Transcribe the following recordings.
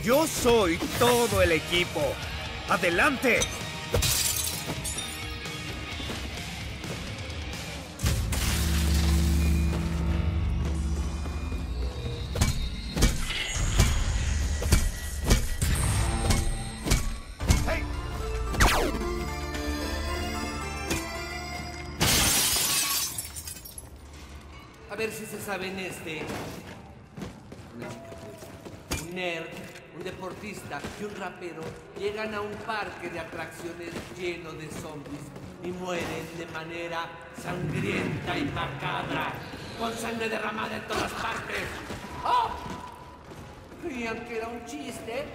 Yo soy todo el equipo. ¡Adelante! A ver si se saben este. Una chica pues, un nerd, un deportista y un rapero llegan a un parque de atracciones lleno de zombies y mueren de manera sangrienta y macabra, con sangre derramada en todas partes. ¡Oh! ¿Creían que era un chiste?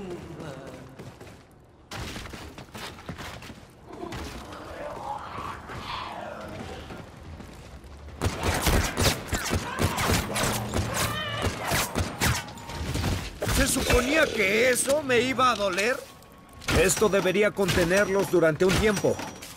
¿Se suponía que eso me iba a doler? Esto debería contenerlos durante un tiempo.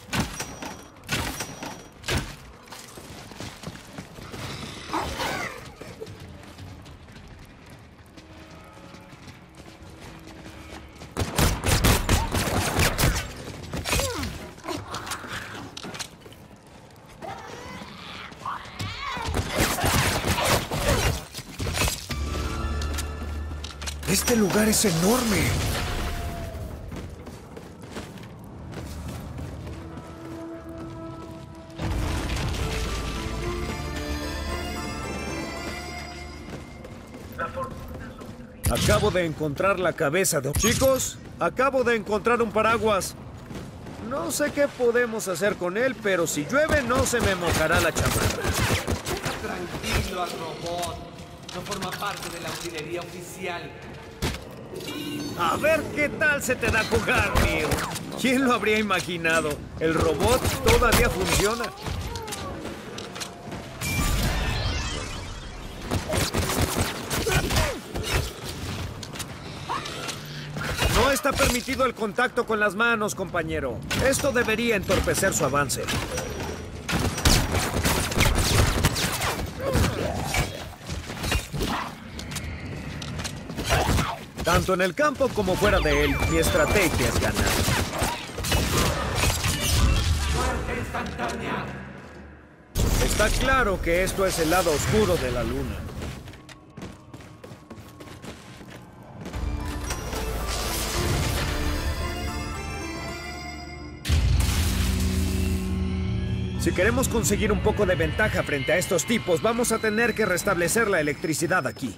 Este lugar es enorme. Acabo de encontrar la cabeza de... Chicos, acabo de encontrar un paraguas. No sé qué podemos hacer con él, pero si llueve no se me mojará la chamarra. Tranquilo al robot. No forma parte de la utilería oficial. A ver qué tal se te da jugar, Neil. ¿Quién lo habría imaginado? El robot todavía funciona. No está permitido el contacto con las manos, compañero. Esto debería entorpecer su avance. Tanto en el campo como fuera de él, mi estrategia es ganar. ¡Muerte instantánea! Está claro que esto es el lado oscuro de la luna. Si queremos conseguir un poco de ventaja frente a estos tipos, vamos a tener que restablecer la electricidad aquí.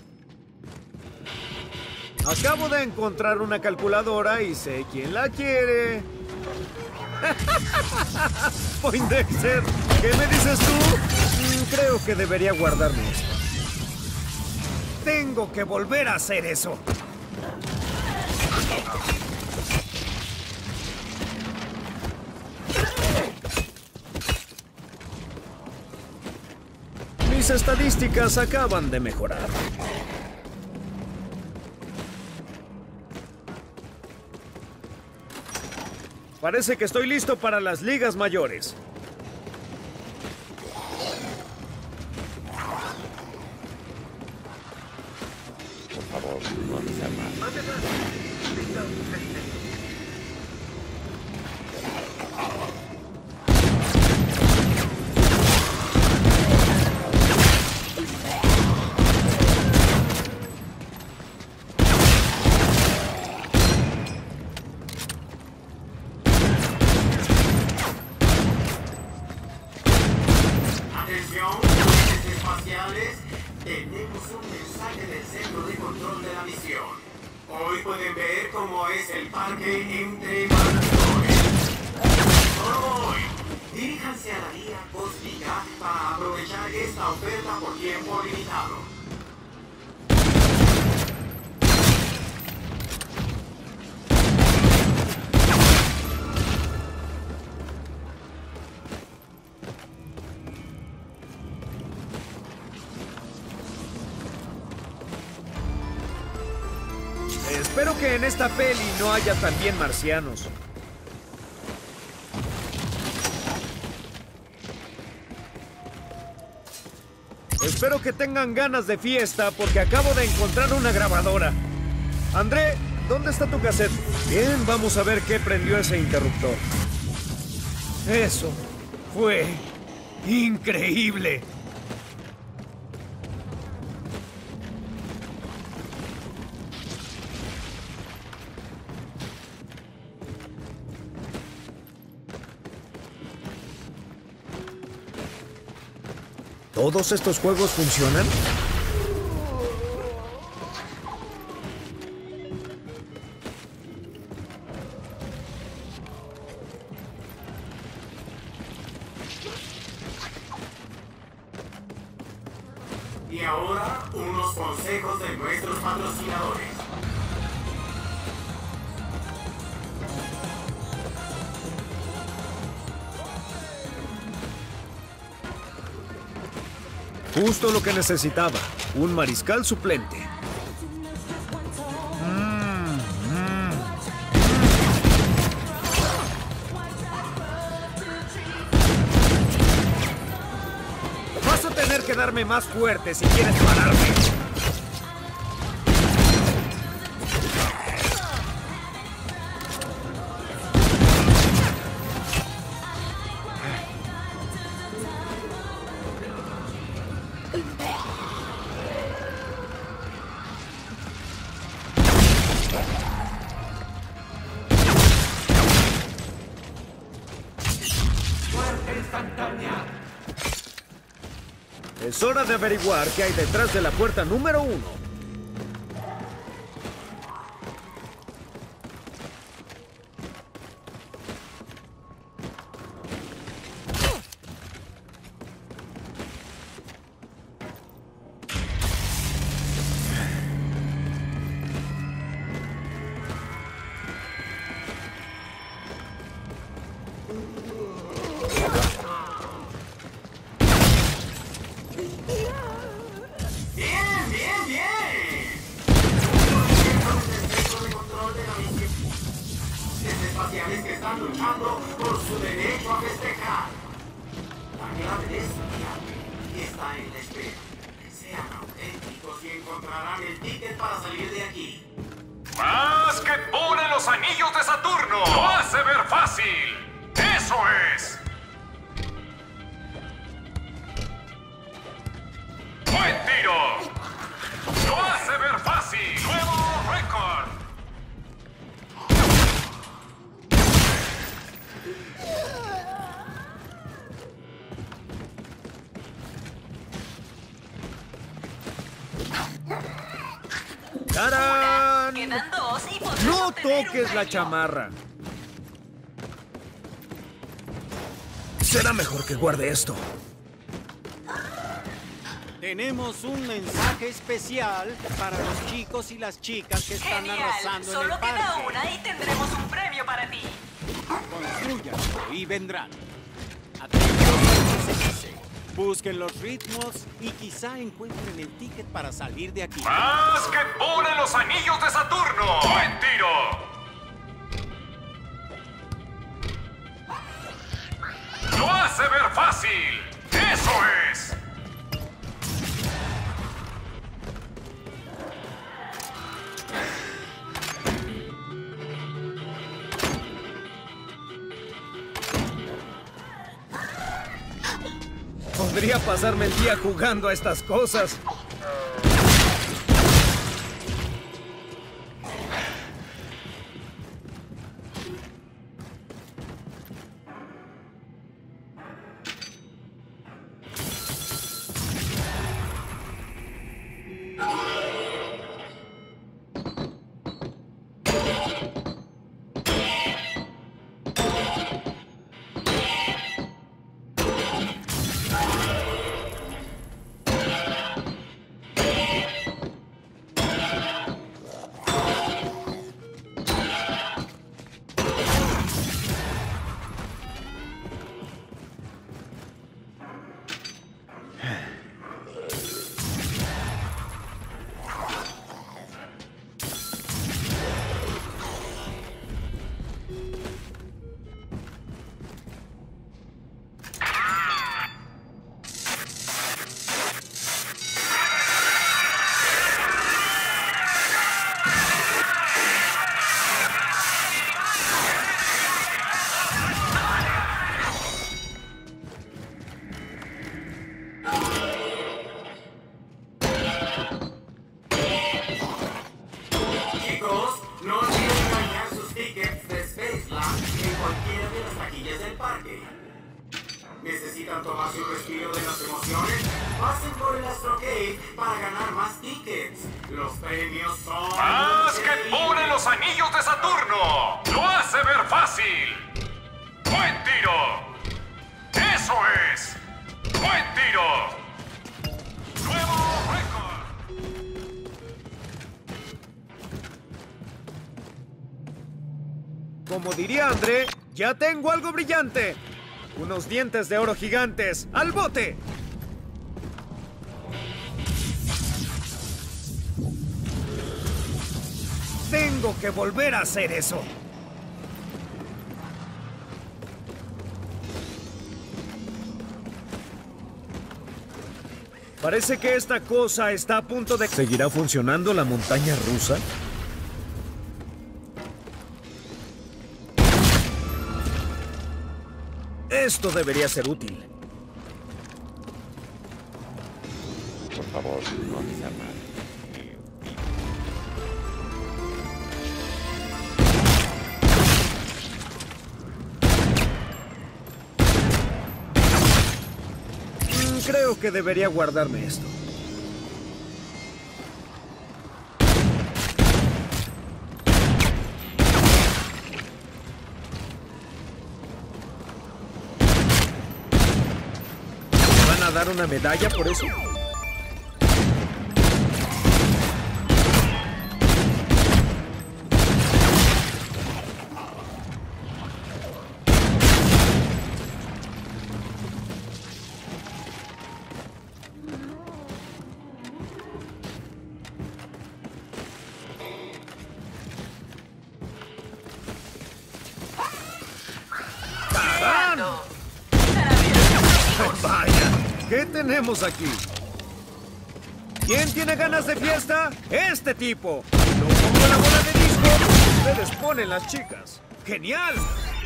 Acabo de encontrar una calculadora y sé quién la quiere. Poindexter, ¿qué me dices tú? Creo que debería guardarme esto. Tengo que volver a hacer eso. Mis estadísticas acaban de mejorar. Parece que estoy listo para las ligas mayores. Por favor, no diga más. Atención, agentes espaciales, tenemos un mensaje del centro de control de la misión. Hoy pueden ver cómo es el parque entre marcadores. Solo hoy, diríjanse a la guía cósmica para aprovechar esta oferta por tiempo limitado. Espero que en esta peli no haya también marcianos. Espero que tengan ganas de fiesta porque acabo de encontrar una grabadora. André, ¿dónde está tu cassette? Bien, vamos a ver qué prendió ese interruptor. Eso fue increíble. ¿Todos estos juegos funcionan? Y ahora, unos consejos de nuestros patrocinadores. Justo lo que necesitaba, un mariscal suplente. Vas a tener que darme más fuerte si quieres pararme. Es hora de averiguar qué hay detrás de la puerta número 1. Espaciales que están luchando por su derecho a festejar. La clave de su viaje está en la espera. Sean auténticos y encontrarán el ticket para salir de aquí. ¡Básquetbol en los anillos de Saturno! ¡Lo hace ver fácil! ¡Eso es! ¡Buen tiro! ¡Lo hace ver fácil! ¡Nuevo récord! ¡Tarán! Quedan 2 y podrás No obtener un toques la premio. chamarra. Será mejor que guarde esto. Tenemos un mensaje especial para los chicos y las chicas que están Genial. arrasando en el Solo queda parque. una y tendremos un premio para ti. Construyanlo y vendrán. Atentos al que se dice. Busquen los ritmos y quizá encuentren el ticket para salir de aquí. ¡Básquetbol en los anillos de Saturno! ¡Buen tiro! ¡Lo hace ver fácil! ¡Eso es! Podría pasarme el día jugando a estas cosas. orillas del parque. ¿Necesitan tomarse un respiro de las emociones? Pasen por el Astrocade para ganar más tickets. Los premios son... ¡Básquetbol en los anillos de Saturno! ¡Lo hace ver fácil! ¡Buen tiro! ¡Eso es! ¡Buen tiro! ¡Nuevo récord! Como diría André, ya tengo algo brillante. Unos dientes de oro gigantes. ¡Al bote! Tengo que volver a hacer eso. Parece que esta cosa está a punto de... ¿Seguirá funcionando la montaña rusa? Esto debería ser útil. Por favor, no sea mal. Creo que debería guardarme esto. ¿Me van a dar una medalla por eso? Vaya, ¿qué tenemos aquí? ¿Quién tiene ganas de fiesta? ¡Este tipo! No pongo la bola de disco, ustedes ponen las chicas. ¡Genial!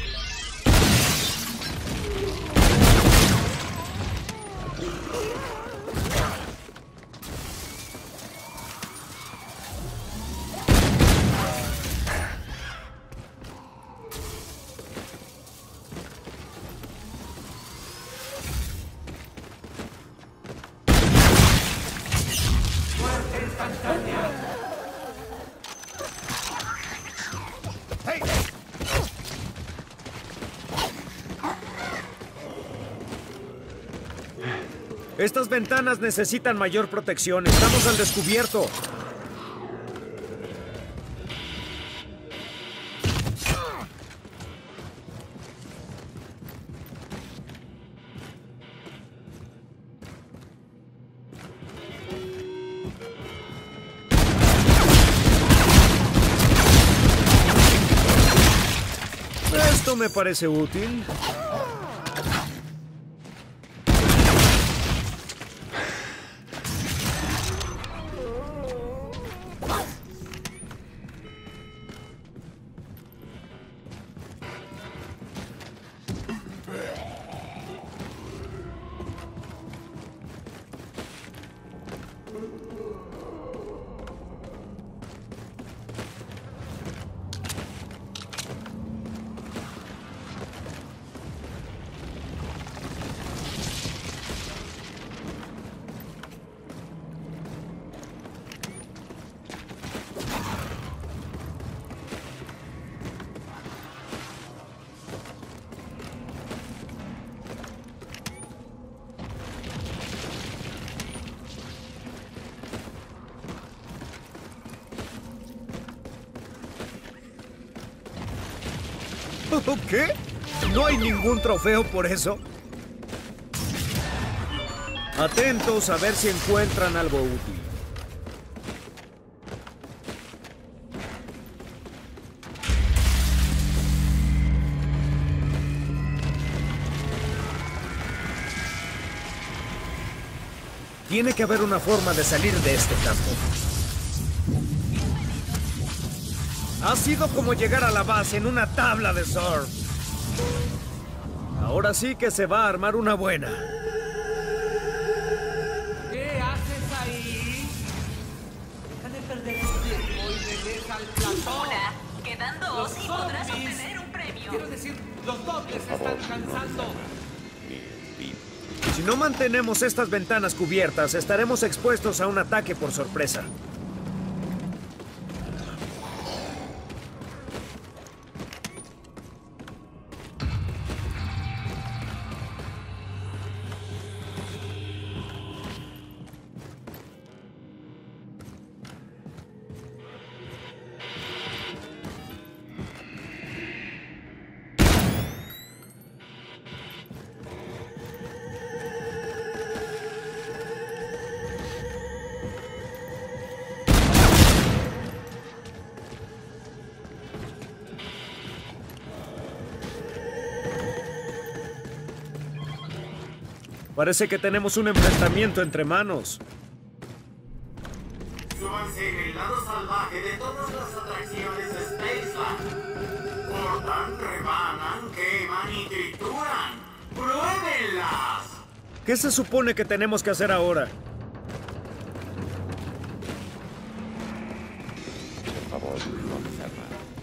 ¡Hey! Estas ventanas necesitan mayor protección. Estamos al descubierto. Esto me parece útil. ¿Qué? ¿No hay ningún trofeo por eso? Atentos a ver si encuentran algo útil. Tiene que haber una forma de salir de este campo. Ha sido como llegar a la base en una tabla de surf. Ahora sí que se va a armar una buena. ¿Qué haces ahí? Deja de perder tu tiempo y regresa al plató. Una, quedan dos y podrás zombies. obtener un premio. Quiero decir, ¡Los dobles se están cansando! Si no mantenemos estas ventanas cubiertas, estaremos expuestos a un ataque por sorpresa. Parece que tenemos un enfrentamiento entre manos. Súbanse en el lado salvaje de todas las atracciones de Spaceland. Cortan, rebanan, queman y trituran. ¡Pruébenlas! ¿Qué se supone que tenemos que hacer ahora? Por favor, no me cerrar.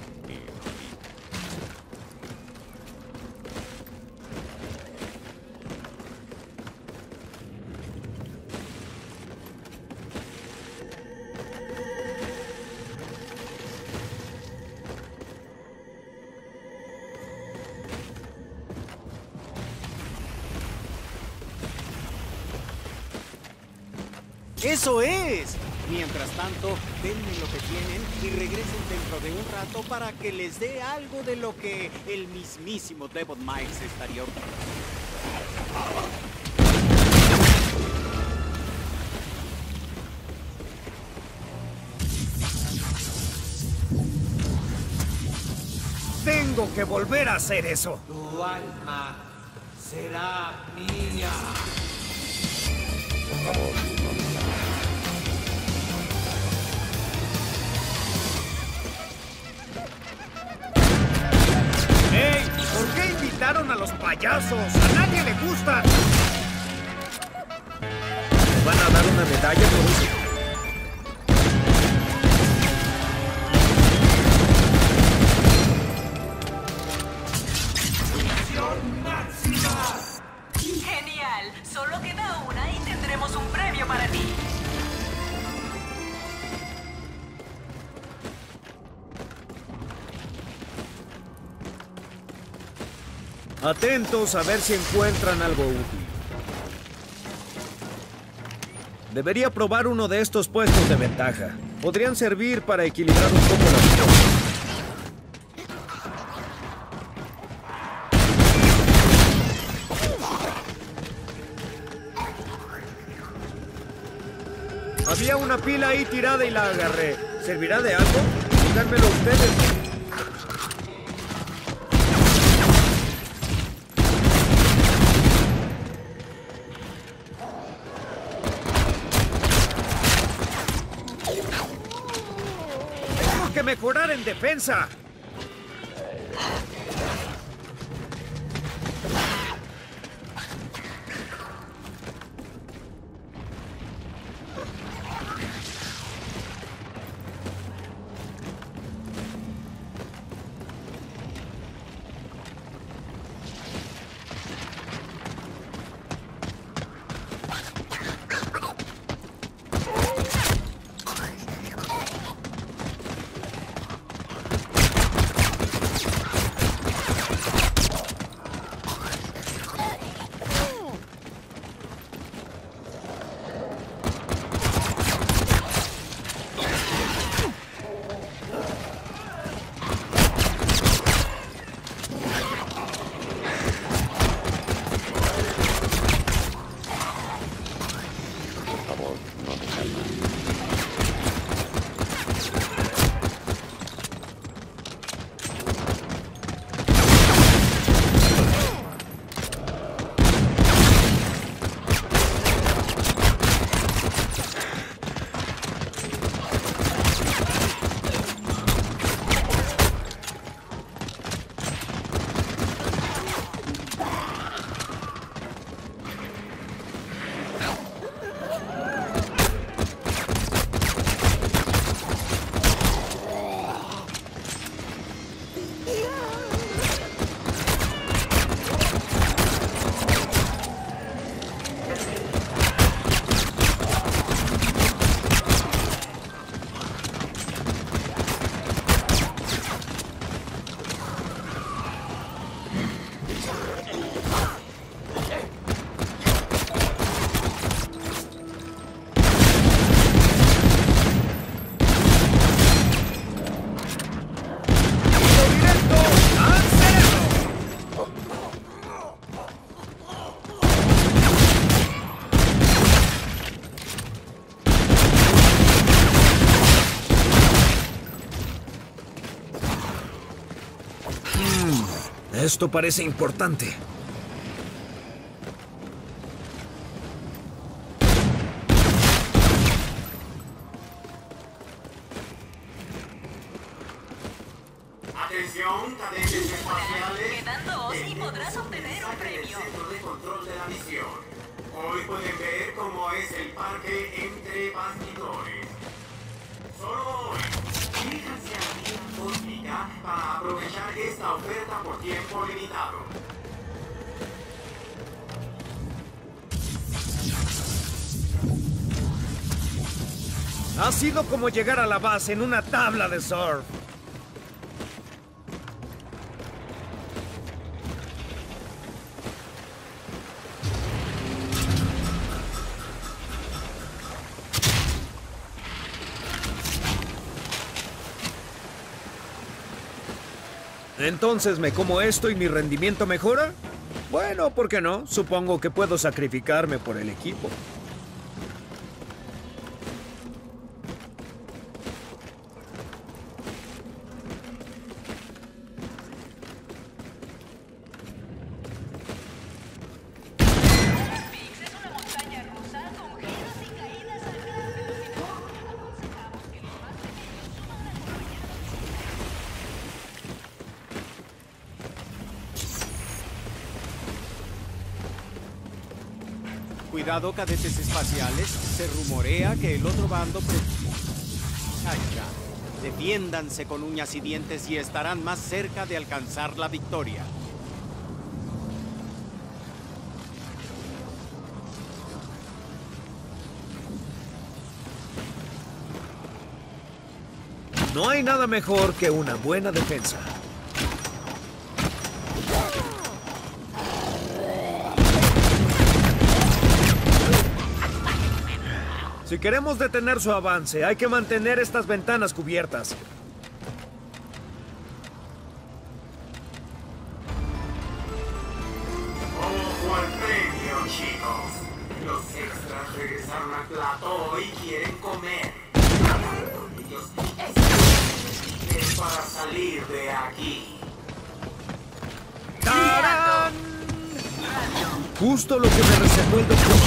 ¡Eso es! Mientras tanto, denme lo que tienen y regresen dentro de un rato para que les dé algo de lo que el mismísimo Devon Miles estaría orgulloso. Tengo que volver a hacer eso. Tu alma será mía. Por favor, no me cerrar. ¡Ey! ¿Por qué invitaron a los payasos? ¡A nadie le gusta! ¿Me van a dar una medalla por eso? Genial. Solo queda una y tendremos un premio para ti. Atentos a ver si encuentran algo útil. Debería probar uno de estos puestos de ventaja. Podrían servir para equilibrar un poco la situación. Había una pila ahí tirada y la agarré. ¿Servirá de algo? Díganmelo ustedes. Tengo que mejorar en defensa. Esto parece importante. Atención, cadetes espaciales. Quedan 2 y Tenemos podrás obtener un mensaje del premio. centro de control de la misión. Hoy pueden ver cómo es el parque entre bastidores. Solo hoy, fíjense a la vía cósmica para aprovechar esta oferta por tiempo limitado. Ha sido como llegar a la base en una tabla de surf. Entonces, ¿me como esto y mi rendimiento mejora? Bueno, ¿por qué no? Supongo que puedo sacrificarme por el equipo. Pix es una montaña rusa con giros y caídas a gran velocidad. Aconsejamos que los más pequeños suban acompañados. Cuidado, cadetes espaciales. Se rumorea que el otro bando... Ay, ya. Defiéndanse con uñas y dientes y estarán más cerca de alcanzar la victoria. No hay nada mejor que una buena defensa. Si queremos detener su avance, hay que mantener estas ventanas cubiertas. Ojo al premio, chicos. Los extras regresaron al plató y quieren comer. Ellos es para salir de aquí. ¡Tarán! Justo lo que me recetó el doctor.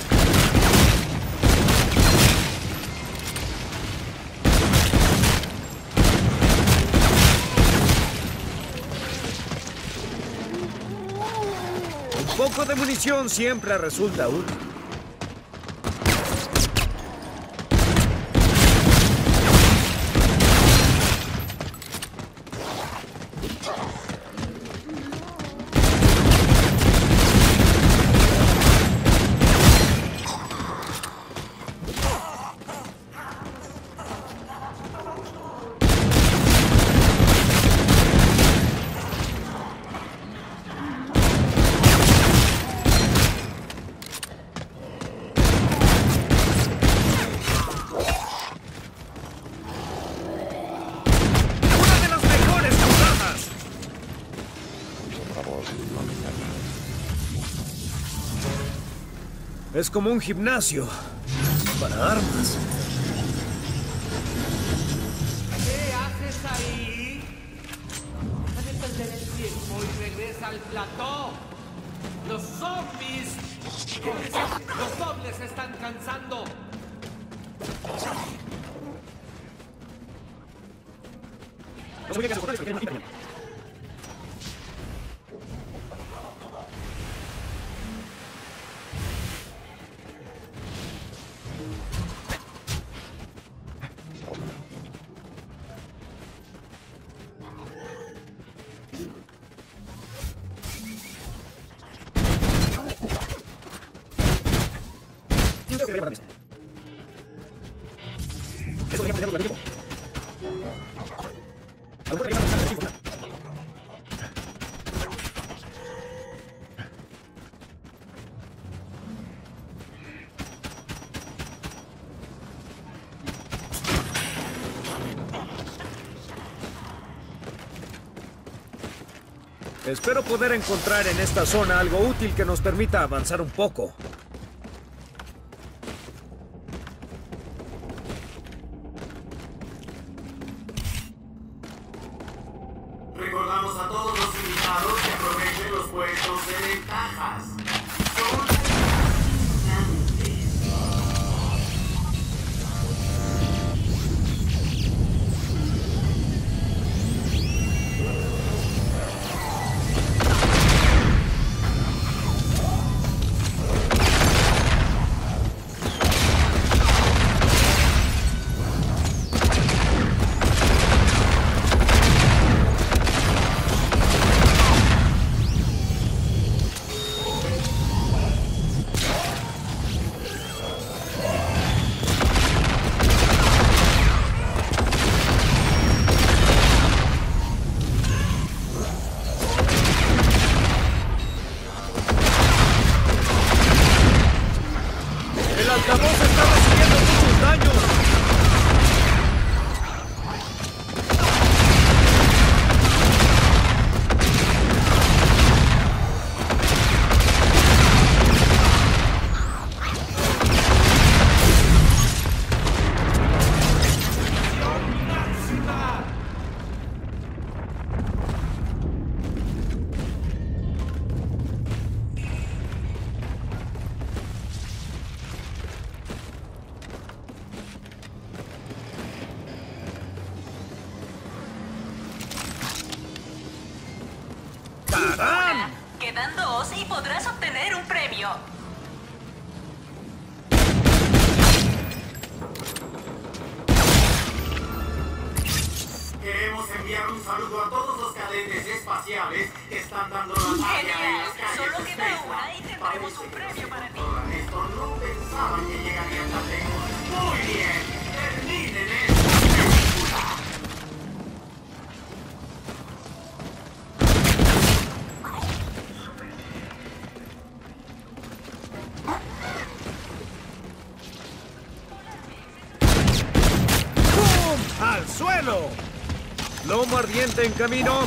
Un poco de munición siempre resulta útil. Una de las mejores jugadas. Por favor, no me salga. Es como un gimnasio para armas. ¿Qué haces ahí? Deja de perder el tiempo y regresa al plató. Los zombies. Los dobles se están cansando. Espero poder encontrar en esta zona algo útil que nos permita avanzar un poco. Recordamos a todos los invitados que de ventajas. Son fascinantes. ¡El altavoz está recibiendo muchos daños! ¡Tarán! Quedan 2 y podrás obtener un premio. Queremos enviar un saludo a todos los cadetes espaciales que están dando la talla en Genial. las calles Solo de queda Spaceland. una y tendremos un premio para ti. Esto no pensaban que llegarían tan lejos. Muy bien, terminen esta película. ¡Bum! ¡Al suelo! Lomo ardiente en camino.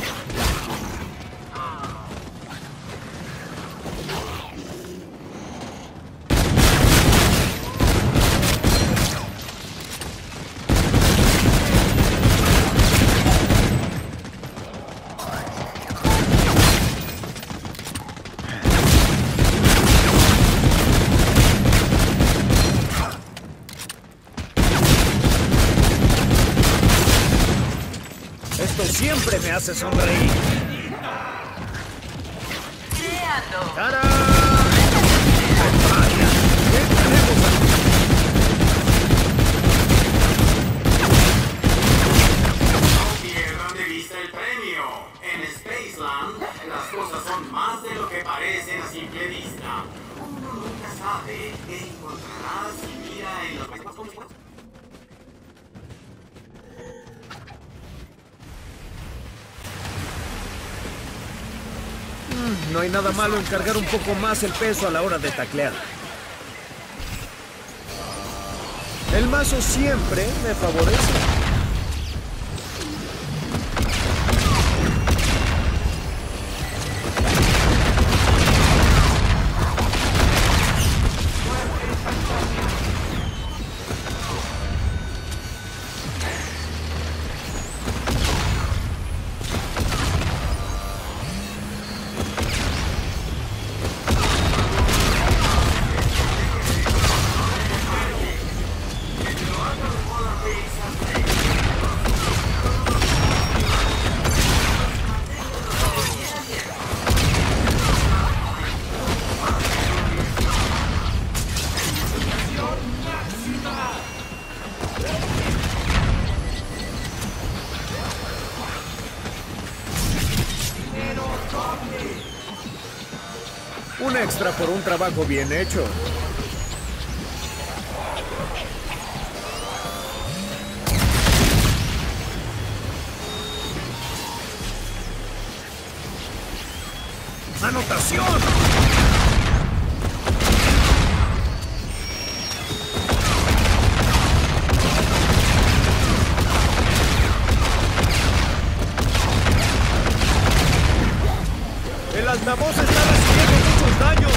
Esto siempre me hace sonreír. Creando. ¡Tarán! ¡Vaya! ¿Qué tenemos aquí? No pierdan de vista el premio. En Spaceland, las cosas son más de lo que parecen a simple vista. Uno nunca sabe qué encontrará si mira en los... No hay nada malo en cargar un poco más el peso a la hora de taclear. El mazo siempre me favorece. Un extra por un trabajo bien hecho. ¡Anotación! El altavoz está recibiendo muchos daños.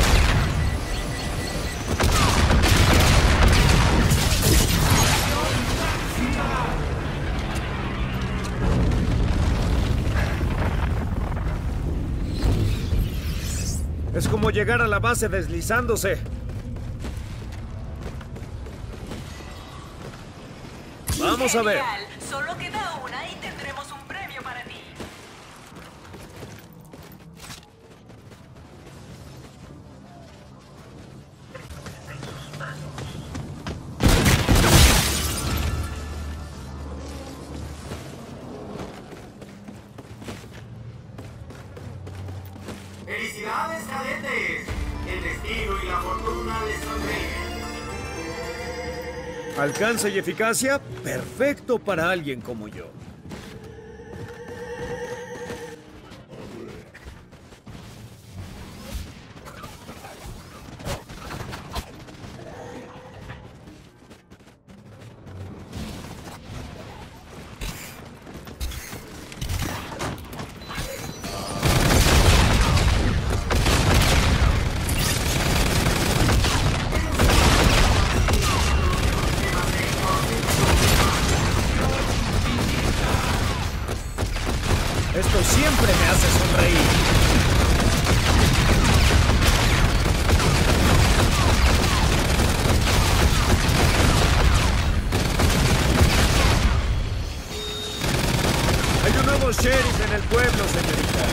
Es como llegar a la base deslizándose. Vamos a ver. Genial. Solo queda una y tendremos un premio para ti. ¡Felicidades, cadetes! El destino y la fortuna les sonríen. Alcance y eficacia, perfecto para alguien como yo. Esto siempre me hace sonreír. Hay un nuevo sheriff en el pueblo, señorita.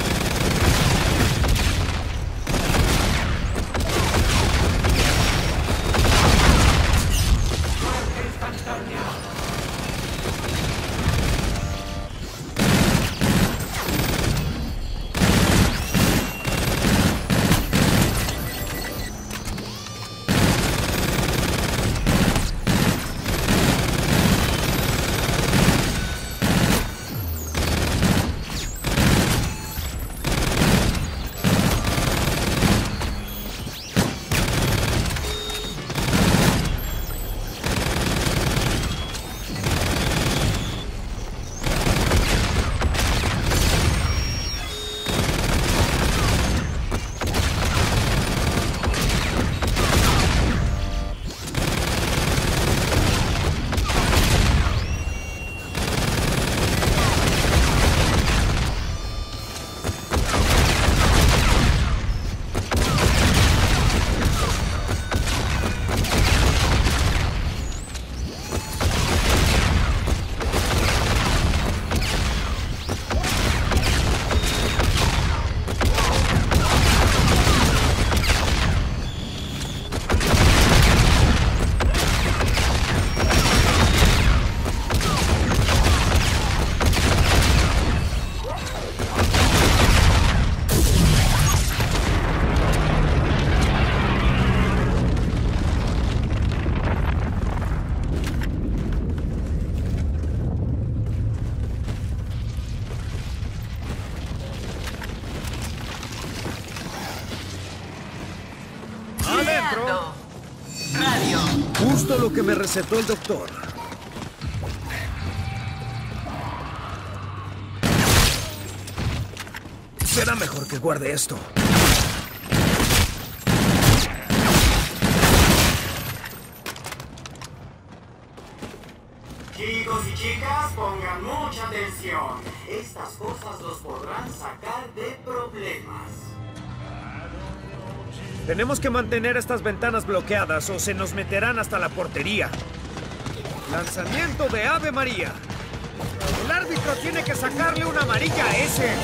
Girando. Radio. Justo lo que me recetó el doctor. Será mejor que guarde esto. Chicos y chicas, pongan mucha atención. Estas cosas los podrán sacar de problemas. Tenemos que mantener estas ventanas bloqueadas o se nos meterán hasta la portería. Lanzamiento de Ave María. El árbitro tiene que sacarle una amarilla a ese.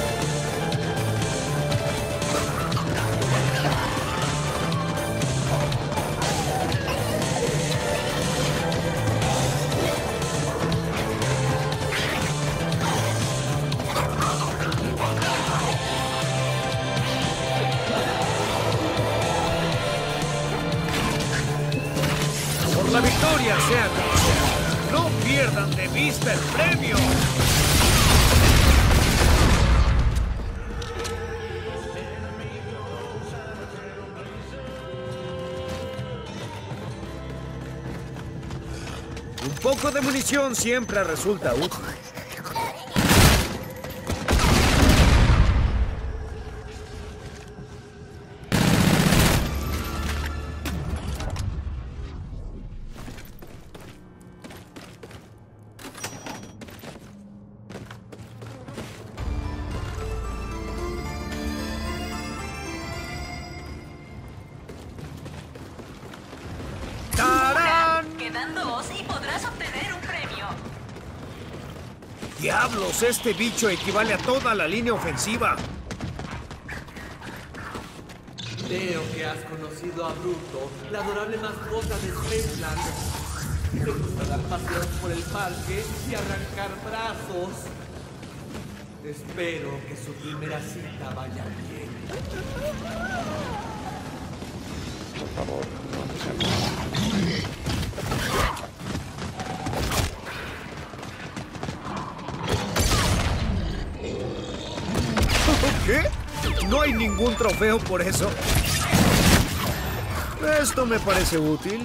Por la victoria, sea como sea. No pierdan de vista el premio. Un poco de munición siempre resulta útil. ¡Diablos! Este bicho equivale a toda la línea ofensiva. Veo que has conocido a Bruto, la adorable mascota de Spaceland. Te gusta dar paseos por el parque y arrancar brazos. Espero que su primera cita vaya bien. Por favor, no me salga. ¿Qué? ¿No hay ningún trofeo por eso? Esto me parece útil.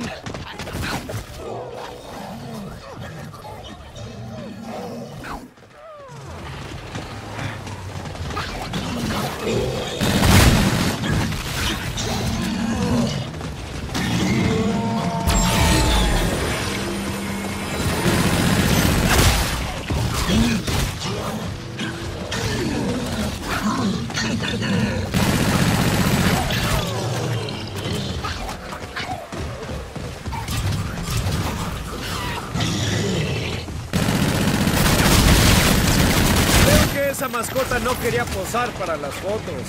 Esa mascota no quería posar para las fotos.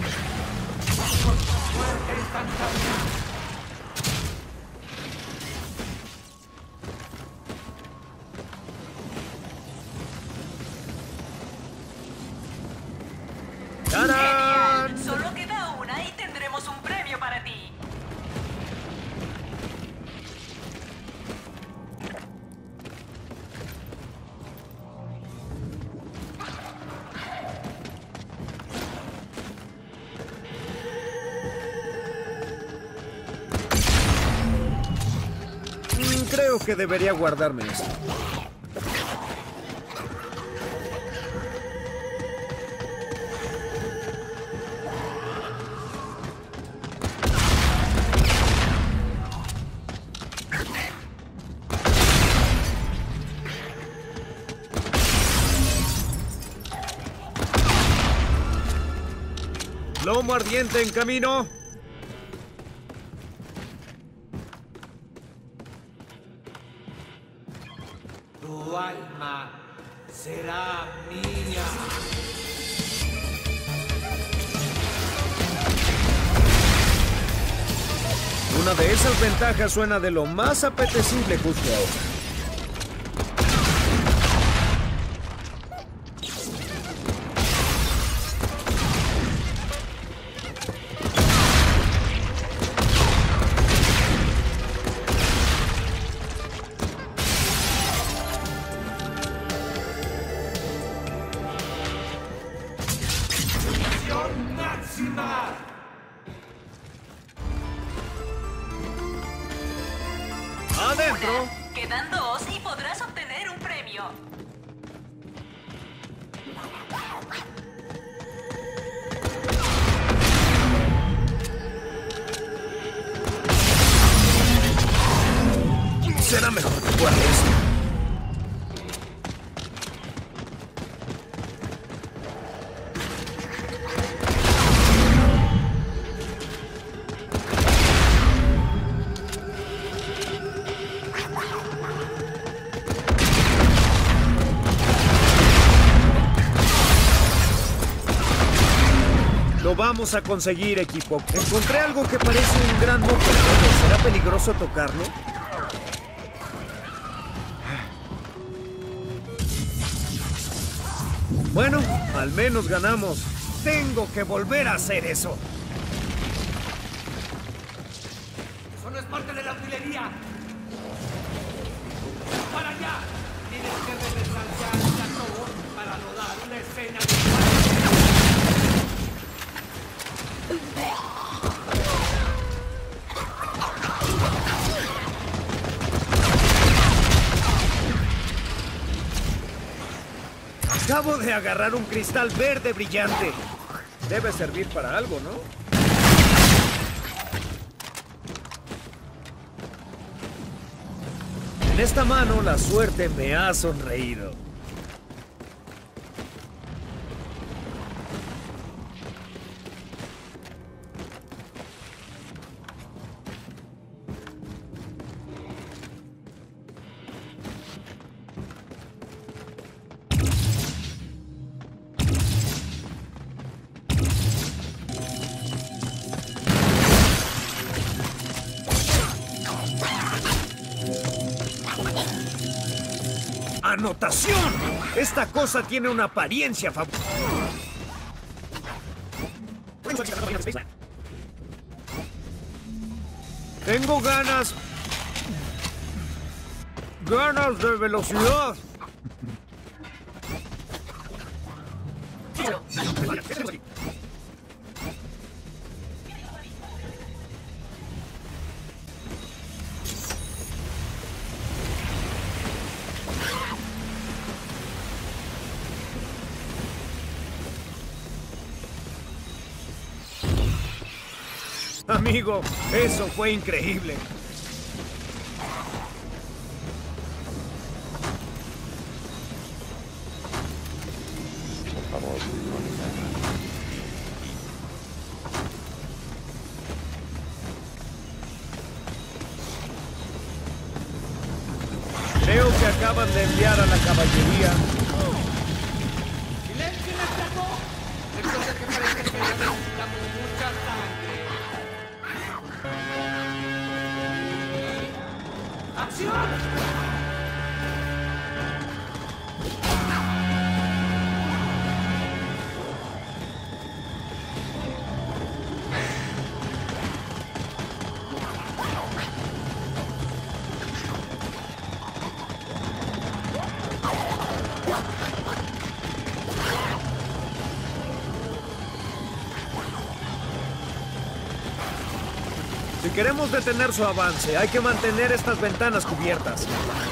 ¡Tarán! Genial. Solo queda una y tendremos un premio para ti. Creo que debería guardarme esto. Lomo ardiente en camino. Tu alma será mía. Una de esas ventajas suena de lo más apetecible justo ahora. ¡Máxima! ¡Adentro! Quedan 2 y podrás obtener un premio. Será mejor que guarde esto. Lo vamos a conseguir, equipo. Encontré algo que parece un gran motor. ¿Será peligroso tocarlo? Bueno, al menos ganamos. Tengo que volver a hacer eso. Eso no es parte de la utilería. ¡Para allá! Tienes que regresar ya al plató para rodar una escena de... Acabo de agarrar un cristal verde brillante. Debe servir para algo, ¿no? En esta mano la suerte me ha sonreído. ¡Anotación! Esta cosa tiene una apariencia fabulosa. Tengo ganas de velocidad. Amigo, eso fue increíble. Por favor, no me hagas. Creo que acaban de enviar a la caballería. ¡Silencio en el plató! Entonces que parece que necesitamos mucha sangre. ¡Acción! Si queremos detener su avance, hay que mantener estas ventanas cubiertas.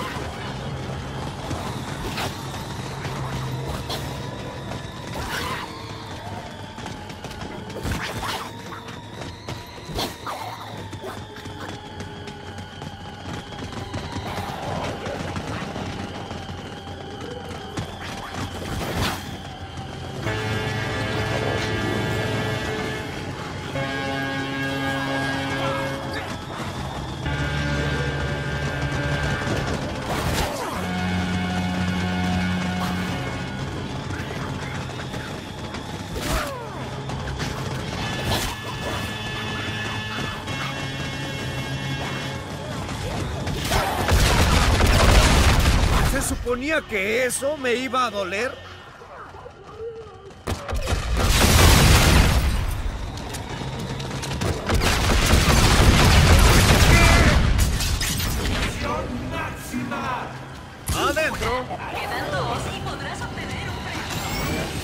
¿Se suponía que eso me iba a doler? ¡Adentro! Quedan dos y podrás obtener un premio.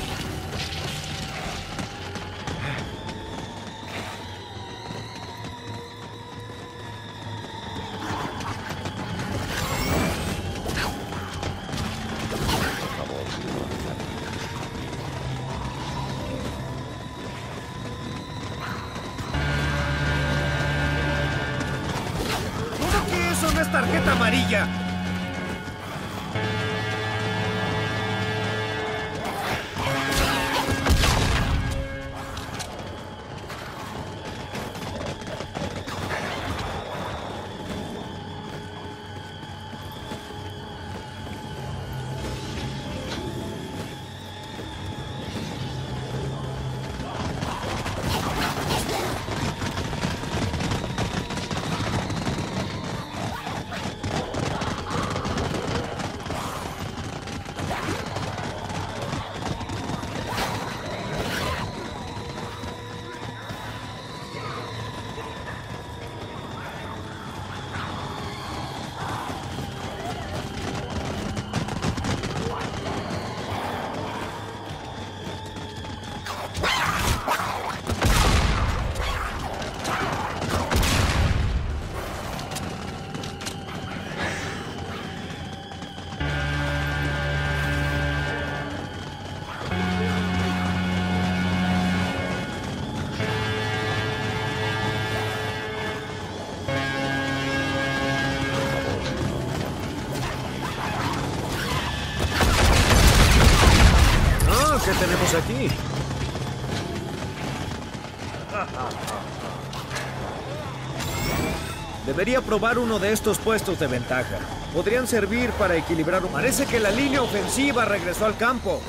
Por favor, no me hagas. ¿Cómo que eso no es tarjeta amarilla? ¿Qué tenemos aquí? Debería probar uno de estos puestos de ventaja. Podrían servir para equilibrar. Parece que la línea ofensiva regresó al campo.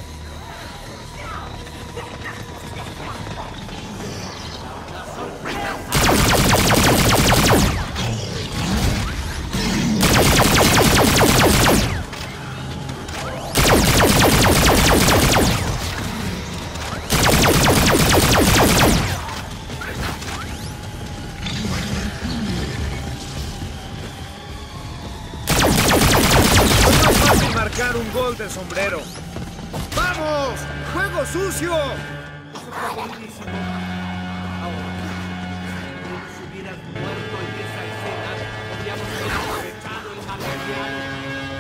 un gol de sombrero. ¡Vamos! ¡Juego sucio! Eso fue buenísimo. Ahora, si no nos hubieras muerto en esa escena, podríamos haber aprovechado el material.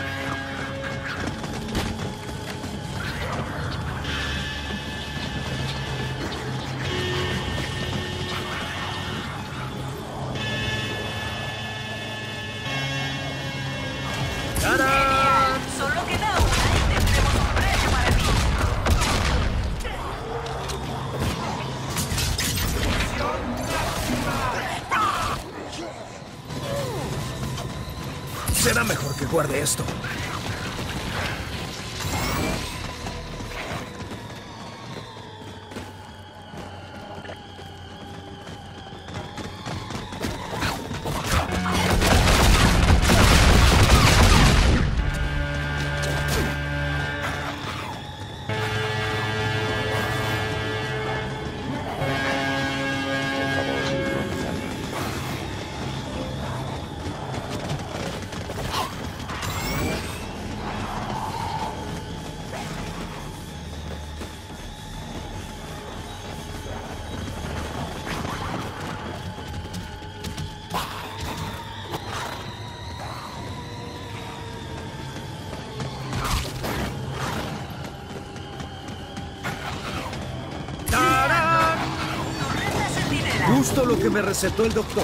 ¡Tarán! Solo queda una y tendremos un premio para ti. Será mejor que guarde esto. Por favor, no me llamen. ¡Tarán! Tu receta centinela. Justo lo que me recetó el doctor.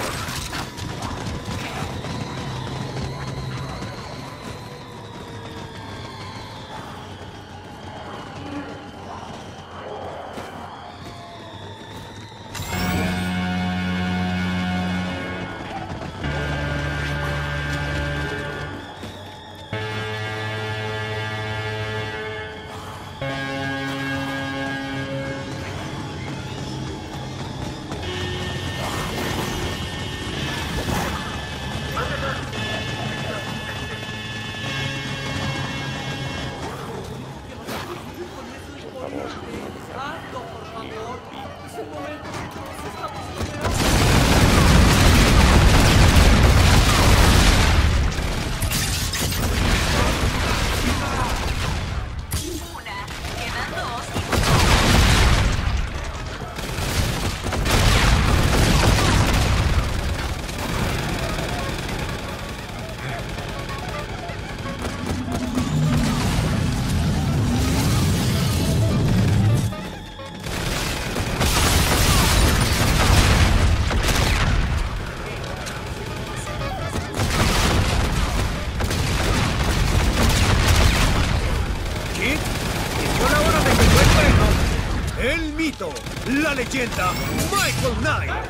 Alto, por favor. Es el momento que todos estamos esperando. Una, quedan dos y ¿Kid? Llegó la hora de que vuelva el mito, la leyenda, Michael Knight.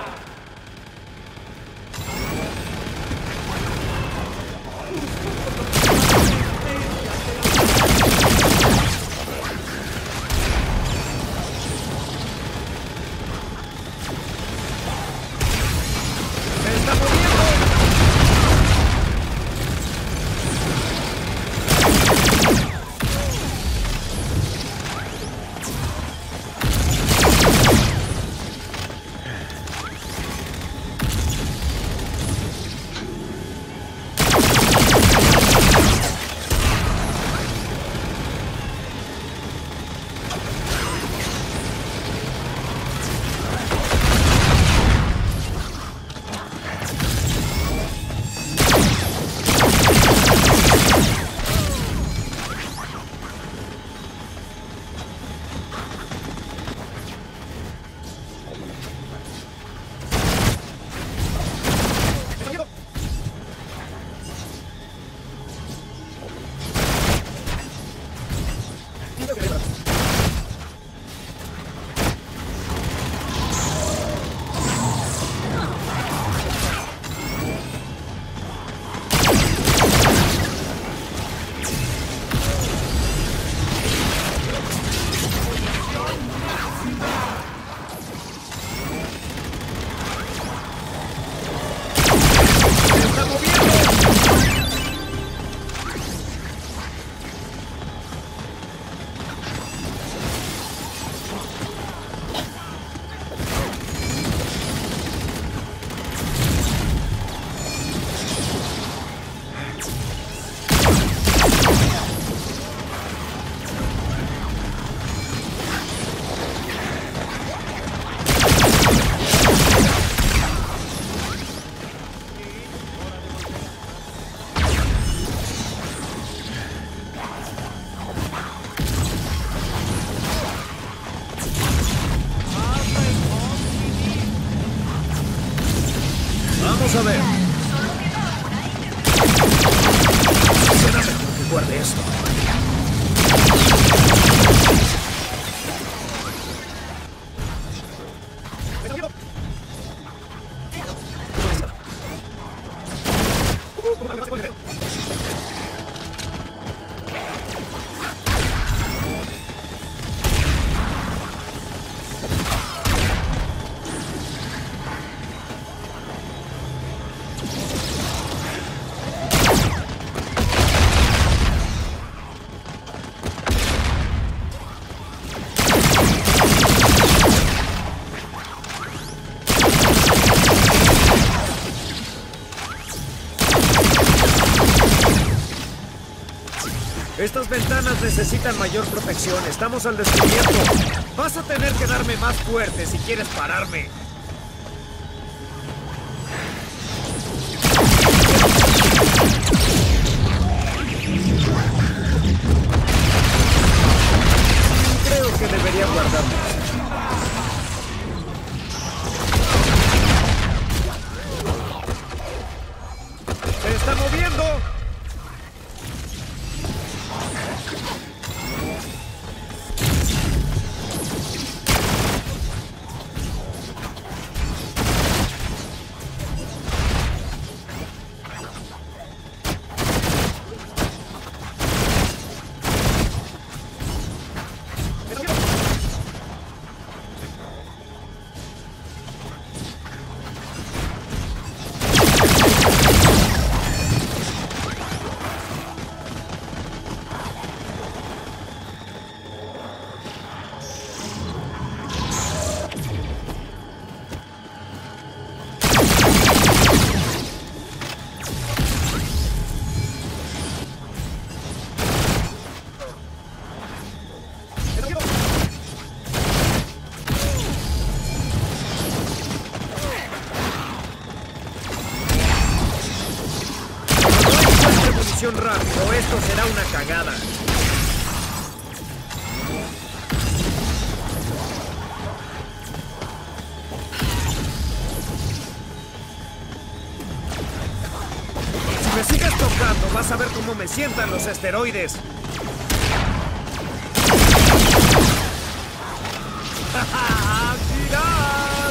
¡Se está moviendo! Vamos a ver. Será mejor que guarde esto. Estas ventanas necesitan mayor protección. Estamos al descubierto. Vas a tener que darme más fuerte si quieres pararme. Creo que debería guardarme. ¡Se está moviendo! Rápido, esto será una cagada. Si me sigues tocando, vas a ver cómo me sientan los esteroides. ¡Tirad!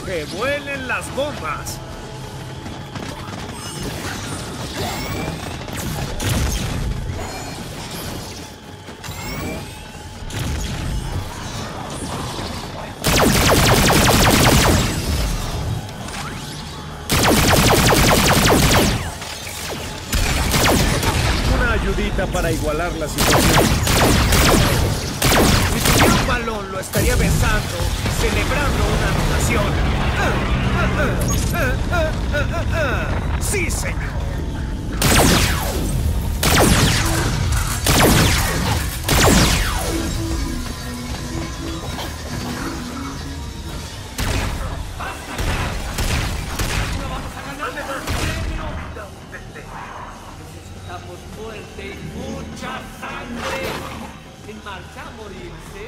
¡Que vuelen las bombas! Una ayudita para igualar la situación. Si tuviera un balón, lo estaría besando, celebrando una anotación. ¡Sí, señor! Necesitamos muerte y mucha sangre. En marcha a morirse.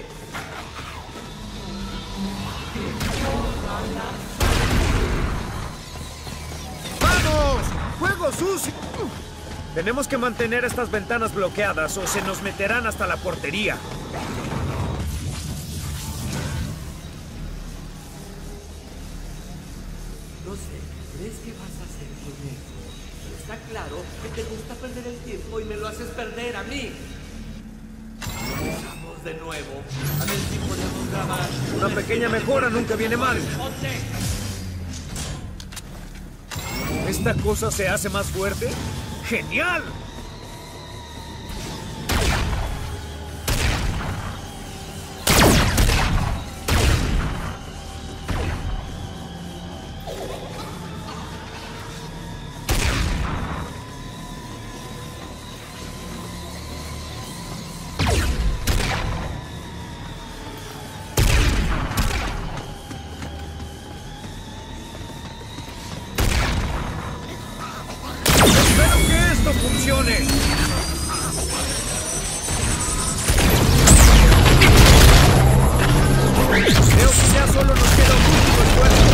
¡Vamos! ¡Juego sucio! Tenemos que mantener estas ventanas bloqueadas o se nos meterán hasta la portería. No sé, ¿crees que vas a hacer con esto? Pero está claro que te gusta perder el tiempo y me lo haces perder a mí. Empezamos de nuevo. A ver si podemos grabar. Una pequeña mejora nunca viene mal. ¡Ponte! ¿Esta cosa se hace más fuerte? ¡Genial! ¡Espero que esto funcione! Creo que ya solo nos queda un último esfuerzo.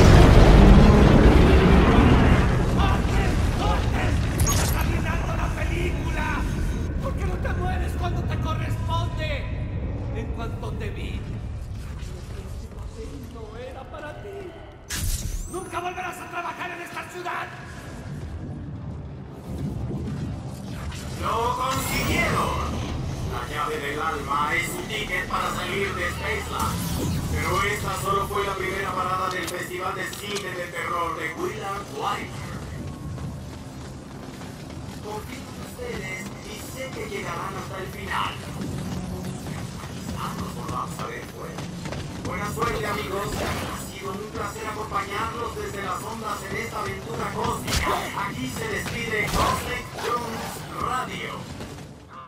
¡Estás arruinando la película! ¿Por qué no te mueres cuando te corresponde? En cuanto te vi, este papel no era para ti. ¡Nunca volverás a trabajar en esta ciudad! ¡Lo consiguieron! La llave del alma es un ticket para salir de Spaceland. Pero esta solo fue la primera parada del Festival de Cine de Terror de Willard White. Confío en ustedes y sé que llegarán hasta el final. Nos volvamos a ver, pues. Buena suerte, amigos. Ha sido un placer acompañarlos desde las ondas en esta aventura cósmica. Aquí se despide Cosmic Jones Radio.